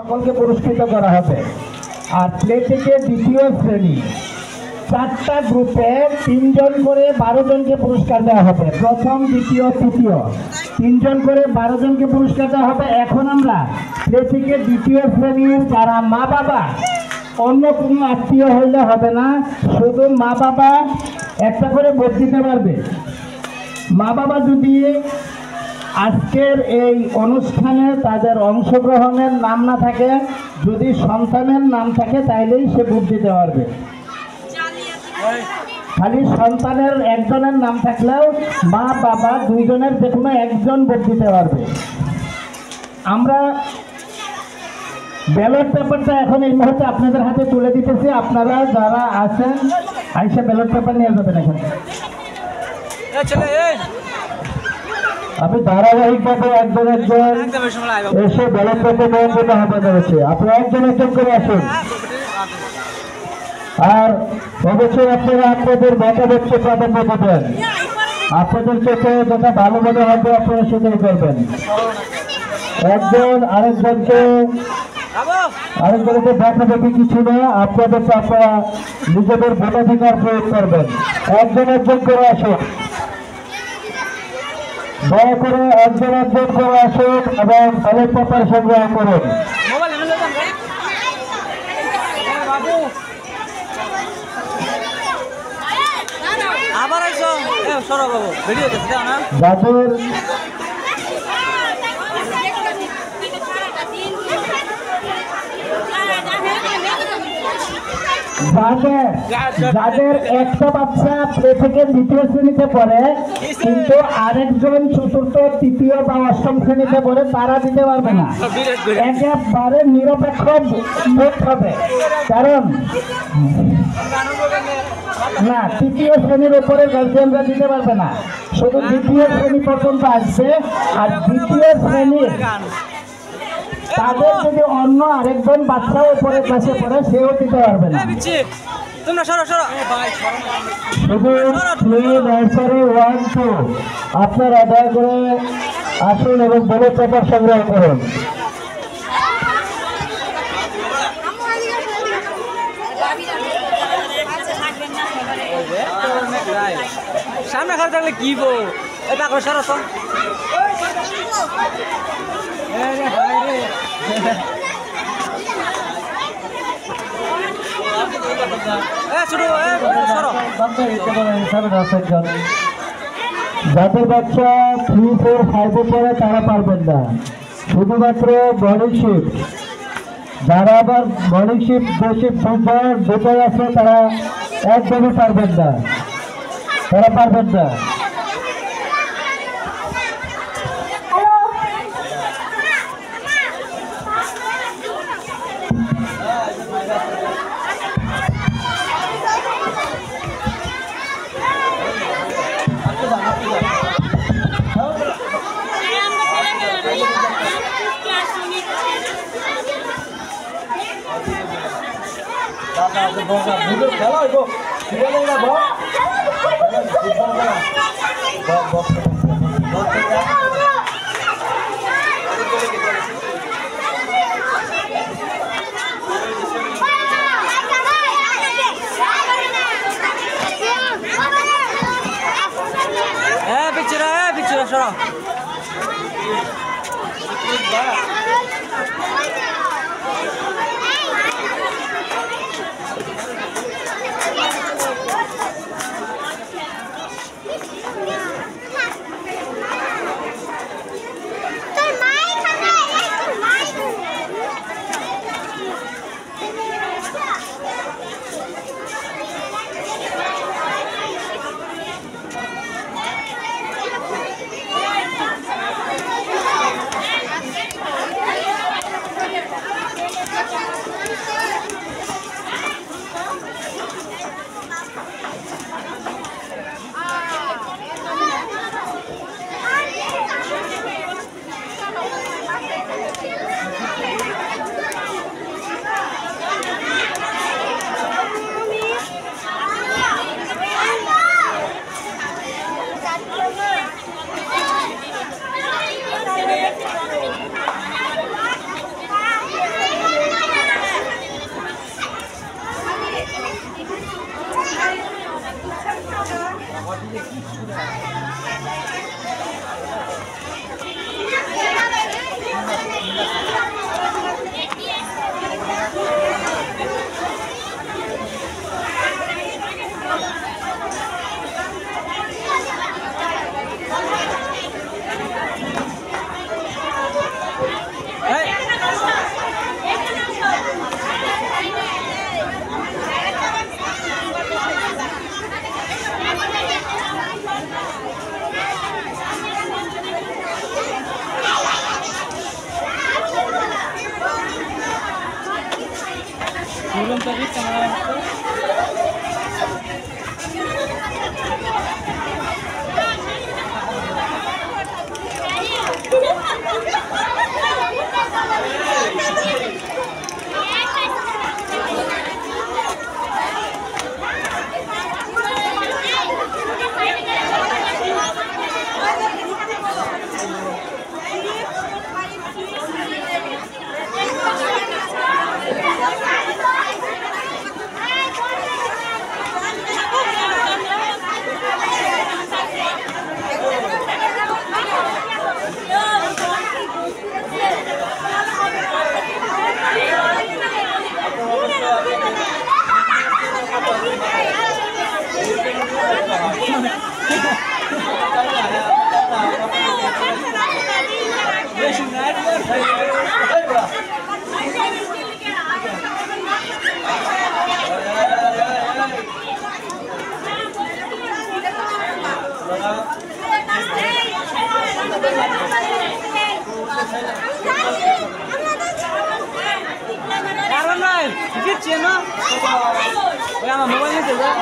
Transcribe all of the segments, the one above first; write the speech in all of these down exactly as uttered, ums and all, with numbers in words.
সকলকে পুরস্কৃত করা হবে। আর প্লে থেকে দ্বিতীয় শ্রেণী চারটা গ্রুপে তিনজন করে বারো জনকে পুরস্কার দেওয়া হবে। প্রথম, দ্বিতীয়, তৃতীয় তিনজন করে বারো জনকে পুরস্কার দেওয়া হবে। এখন আমরা প্লে থেকে দ্বিতীয় শ্রেণীর যারা মা বাবা, অন্য কোনো আত্মীয় হইলে হবে না, শুধু মা বাবা একটা করে ভোট দিতে পারবে। মা বাবা যদি আজকের এই অনুষ্ঠানে তাদের অংশগ্রহণের নাম না থাকে, যদি সন্তানের নাম থাকে তাইলেই সে ভোট দিতে পারবে। খালি সন্তানের একজনের নাম থাকলেও মা বাবা দুইজনের যে কোনো একজন ভোট দিতে পারবে। আমরা ব্যালট পেপারটা এখন এই মুহূর্তে আপনাদের হাতে তুলে দিতেছি। আপনারা যারা আছেন আইসা ব্যালট পেপার নিয়ে যাবেন। এখানে আপনি ধারাবাহিকভাবে একজন একজন এসে ব্যালট পেপার নেওয়ার জন্য আহ্বান জানাচ্ছি। আপনারা একজন একজন করে আসুন। আর অবশ্যই আপনারা আপনাদের মতামতকে প্রাধান্য দেবেন। আপনাদের চোখে যেটা ভালো মনে হবে আপনারা সেটাই করবেন। একজন আরেকজনকে আরেকজনকে দেখা দেখি কিছু না, আপনাদেরকে আপনারা নিজেদের ভোটাধিকার প্রয়োগ করবেন। একজন একজন করে আসুন, দয়া করে একজন একজন করে আসুন এবং ব্যালট পেপার সংগ্রহ করুন। আবার আইছো এ সরো বাবু ভিডিও দেখতে দাও না যাদের যাদের একটা বাচ্চা প্লে থেকে দ্বিতীয় শ্রেণীতে পড়ে কিন্তু আরেকজন চতুর্থ, তৃতীয় বা অষ্টম শ্রেণীতে পড়ে, তারা দিতে পারবে না। একেবারে নিরপেক্ষ ভোট হবে। কারণ না, তৃতীয় শ্রেণীর উপরে গার্জিয়ানরা দিতে পারবে না, শুধু দ্বিতীয় শ্রেণী পর্যন্ত আসবে। আর দ্বিতীয় শ্রেণীর তাদের যদি অন্য আরেকজন বাচ্চা উপরে ক্লাসে পড়ে, সেও দিতে পারবে না। আপনারা দয়া করে আসুন এবং ব্যালট পেপার সংগ্রহ করুন। সামনে খারাপ থাকলে কি বো এটা করে সরস যাদের বাচ্চা থ্রি ফোর ফাইভে পড়ে তারা পারবেন না, শুধুমাত্র মর্নিং শিফট। যারা আবার মর্নিং শিফট বেশি দুটাই আছে তারা একদমই পারবেন না, তারা পারবেন না। Eh, bicara, eh, bicara soro. Belum tadi kamera itu. Karena nih, dikit sih no. Ya nggak mau ini juga.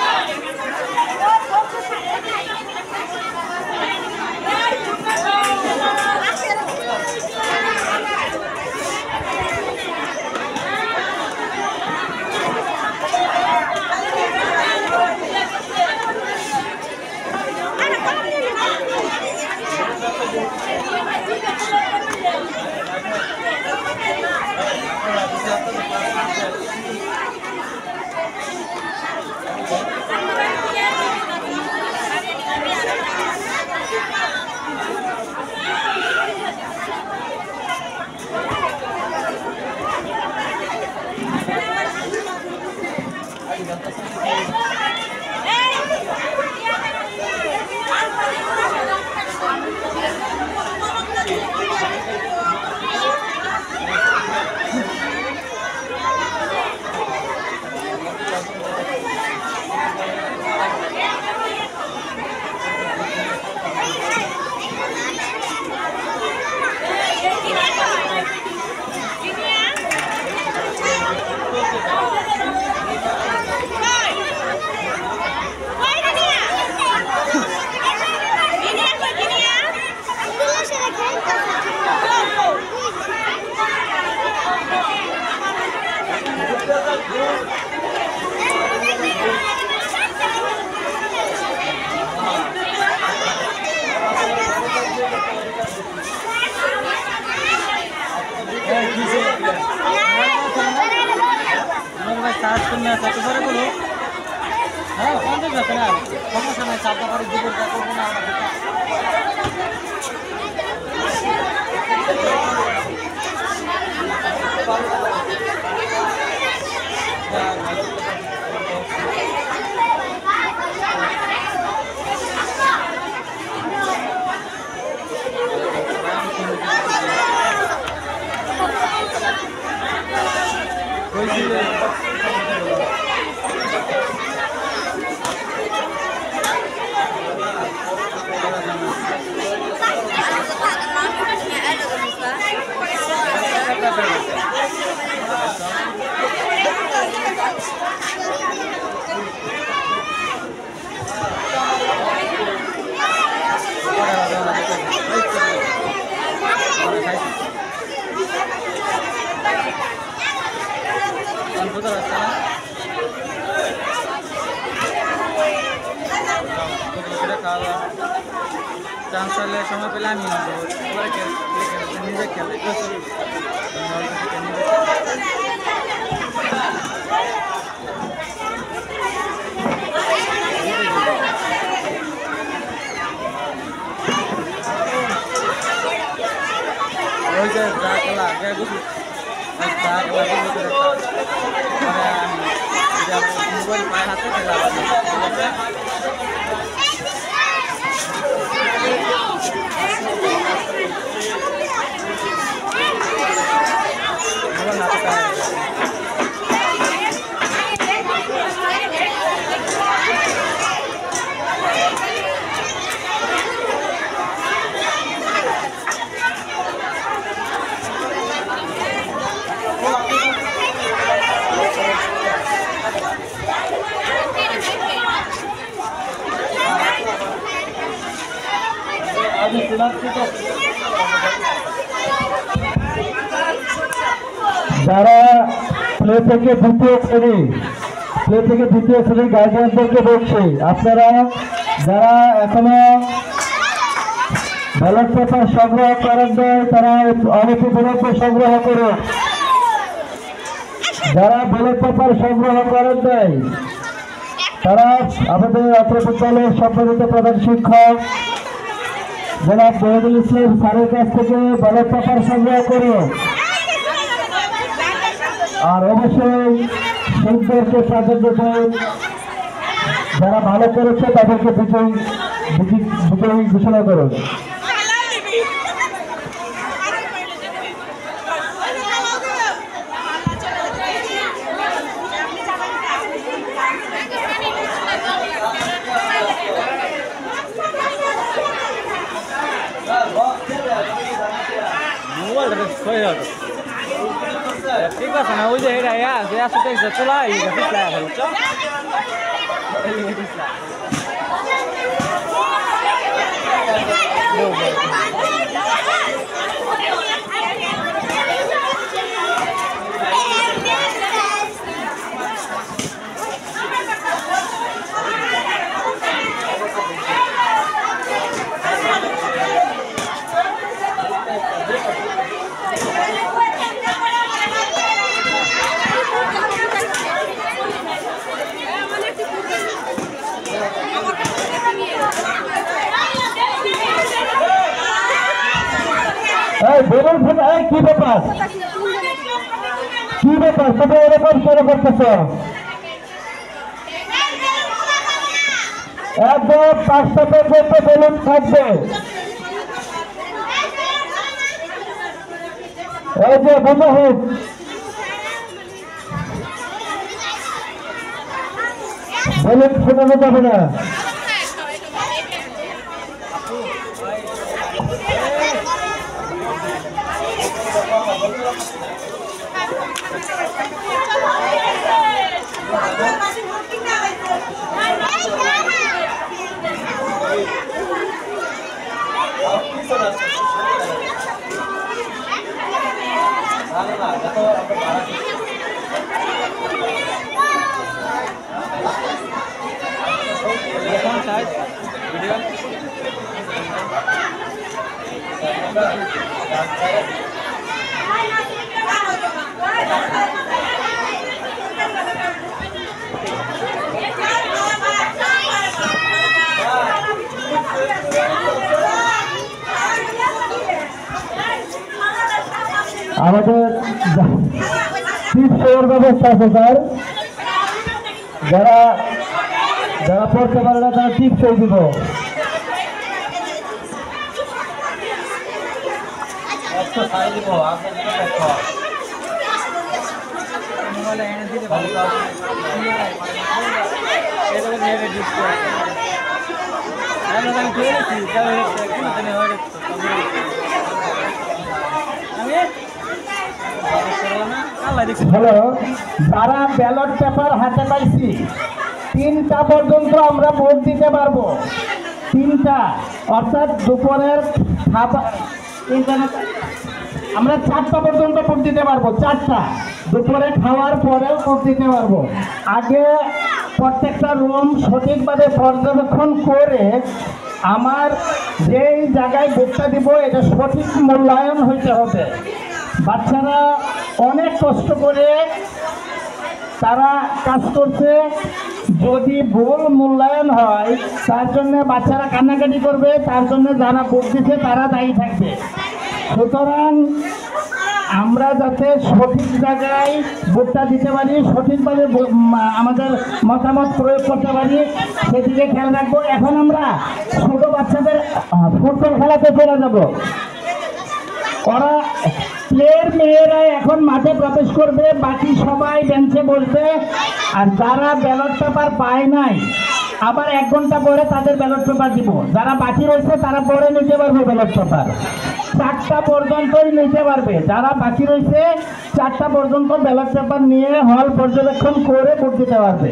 satu sore dulu. Hah, pantas nggak kenal? Kamu sama siapa hari jujur aku kenal sama kita. Transferle সময় পেলে আমি এবারে নিজে খেলে ওই যে ডাকলা গেগুলো ডাকলা mobile পায়ে হাতে খেলা যারা প্লে থেকে দ্বিতীয় শ্রেণী প্লে থেকে দ্বিতীয় শ্রেণীর গার্জিয়ানদেরকে বলছি, আপনারা যারা এখনো ব্যালট পেপার সংগ্রহ করেন নাই তারা অনতিবিলম্ব সংগ্রহ করুন। যারা ব্যালট পেপার সংগ্রহ করেন নাই তারা আমাদের অত্র বিদ্যালয়ের সম্মানিত প্রধান শিক্ষক জনাব মহিদুল ইসলাম স্যারের কাছ থেকে ব্যালট পেপার সংগ্রহ করুন। আর অবশ্যই শিল্পকে প্রাধান্য দেন, যারা ভালো করেছে তাদেরকে বিজয়ী বিজয়ী ঘোষণা করুন। ঠিক আছে না, ওই যে এটা যে আসতে চলা এই বুঝছো। কি ব্যাপার কি ব্যাপার তোমরা এরকম করে করতেছ? একদম পাঁচটা পর্যন্ত বেলুন থাকবে। এই যে বন্ধু হোক বেলুন ফোটানো যাবে না। আমাদের টিপসের ব্যবস্থা আছে স্যার, যারা যারা পড়তে পারে না তারা টিপসই দিব। হ্যালো, যারা ব্যালট পেপার হাতে পাইছি তিনটা পর্যন্ত আমরা ভোট দিতে পারবো। তিনটা অর্থাৎ দুপুরের খাবার আমরা চারটা পর্যন্ত ভোট দিতে পারবো। চারটা দুপুরে খাওয়ার পরেও ভোট দিতে পারবো। আগে প্রত্যেকটা রুম সঠিকভাবে পর্যবেক্ষণ করে আমার যেই জায়গায় ভোটটা দিব এটা সঠিক মূল্যায়ন হইতে হবে। বাচ্চারা অনেক কষ্ট করে তারা কাজ করছে, যদি ভুল মূল্যায়ন হয় তার জন্য বাচ্চারা কান্নাকাটি করবে, তার জন্য যারা ভোট দিচ্ছে তারা দায়ী থাকবে। সুতরাং আমরা যাতে সঠিক জায়গায় ভোটটা দিতে পারি, সঠিকভাবে আমাদের মতামত প্রয়োগ করতে পারি সেদিকে খেয়াল রাখবো। এখন আমরা ছোট বাচ্চাদের ফুটবল খেলাতে চলে যাব। ওরা প্লেয়ার মেয়েরা এখন মাঠে প্রবেশ করবে, বাকি সবাই বেঞ্চে বসবে। আর যারা ব্যালট পেপার পায় নাই আবার এক ঘন্টা পরে তাদের ব্যালট পেপার দিব। যারা বাকি রয়েছে তারা পরে নিতে পারবে ব্যালট পেপার, চারটা পর্যন্তই নিতে পারবে। যারা বাকি রয়েছে চারটা পর্যন্ত ব্যালট পেপার নিয়ে হল পর্যবেক্ষণ করে ভোট দিতে পারবে।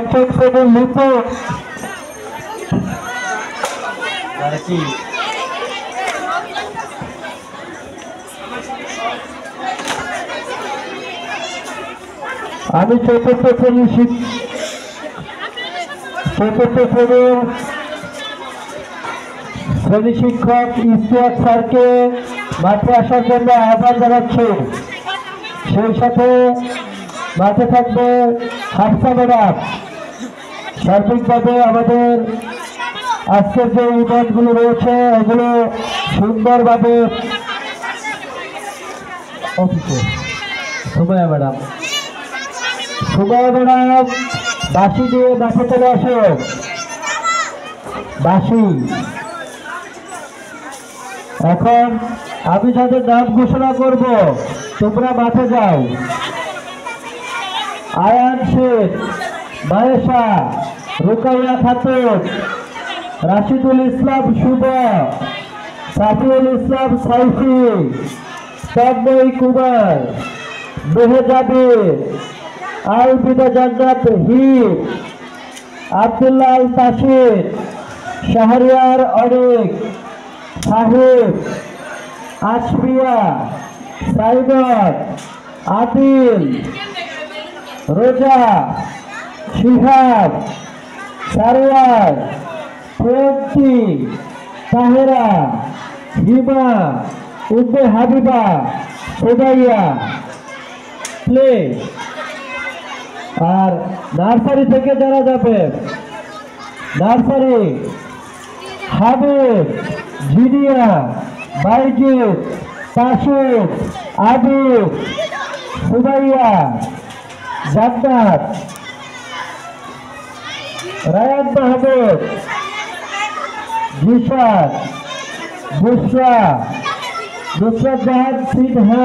পঞ্চম শ্রেণীর লিপু আমি চতুর্থ শ্রেণীর শিক- চতুর্থ শ্রেণীর শ্রেণী শিক্ষক ইস্তিয়াক স্যারকে মাঠে আসার জন্য আহ্বান জানাচ্ছি। সেই সাথে মাঠে থাকবে হাফসা ম্যাডাম। সার্বিকভাবে আমাদের আজকের যে ইভেন্টগুলো রয়েছে এগুলো সুন্দরভাবে অফিসে সুমাইয়া ম্যাডাম সুমাইয়া ম্যাডাম বাঁশি দিয়ে মাঠে চলে আসো। বাঁশি এখন আমি যাদের নাম ঘোষণা করব তোমরা মাঠে যাও। আয়ান শেখ, মায়েশা, রুকাইয়া খাতুন, রাশিদুল ইসলাম শুভ, সাফিউল ইসলাম সাইফি, তন্ময় কুমার, মেহেজাবির, আলবিদা জান্নাত হিব, আব্দুল্লাহ আল তাসির, শাহরিয়ার অনেক, সাহেব, আশফিয়া, সাইমন, আদিল, রোজা, শিহাব, সারোয়ার, প্রিয়ন্তি, তাহেরা, হিমা, উম্মে হাবিবা, সুমাইয়া। প্লে। আর নার্সারি থেকে যারা যাবে, নার্সারি হাবিব, জিনিয়া, বাইজিৎ, তাসিফ, আবিব, সুমাইয়া, জান্নাত, রায়ান মাহমুদ, জিশান, বুশরা, নুসরাত জাহান সিনহা,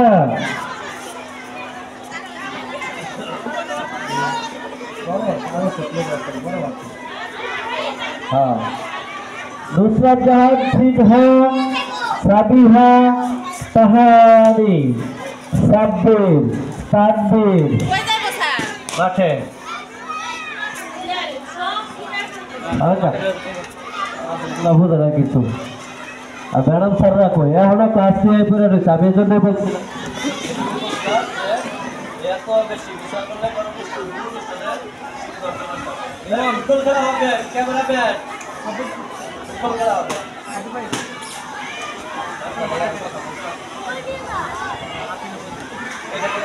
হ্যাঁ নুসরাত জাহান সিনহা, সাবিহা, তাহারি, সাব্বির, তানভীর মাঠে। আচ্ছা না বুঝে না কিছু। আর ম্যাডাম স্যাররা কই এখনো ক্লাস নিয়ে পড়ে রয়েছে। আমি এই জন্য বলছি